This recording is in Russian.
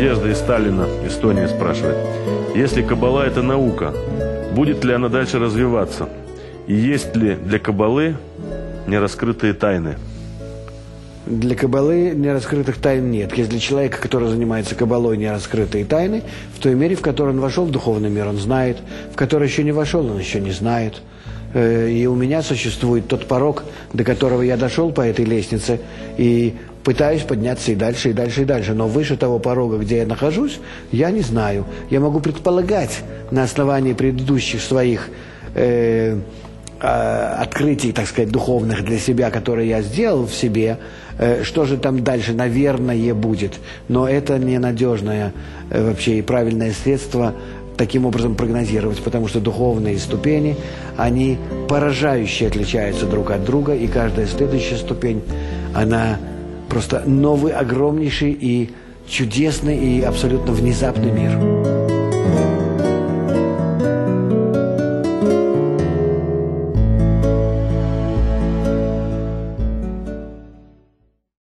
Надежда из Сталина, Эстония, спрашивает. Если Каббала – это наука, будет ли она дальше развиваться? И есть ли для Каббалы нераскрытые тайны? Для Каббалы нераскрытых тайн нет. Есть для человека, который занимается Каббалой, нераскрытые тайны, в той мере, в которой он вошел в духовный мир, он знает, в который еще не вошел, он еще не знает. И у меня существует тот порог, до которого я дошел по этой лестнице, и пытаюсь подняться и дальше, и дальше, и дальше. Но выше того порога, где я нахожусь, я не знаю. Я могу предполагать на основании предыдущих своих открытий, так сказать, духовных для себя, которые я сделал в себе, что же там дальше, наверное, будет. Но это ненадежное вообще и правильное средство таким образом прогнозировать, потому что духовные ступени, они поражающе отличаются друг от друга, и каждая следующая ступень, она просто новый, огромнейший и чудесный, и абсолютно внезапный мир.